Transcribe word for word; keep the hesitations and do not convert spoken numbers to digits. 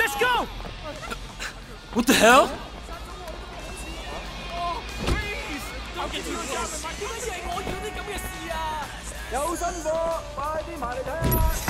Let's go! What the hell? 點解我遇到啲咁嘅事啊？ 有新貨，快啲埋嚟睇下！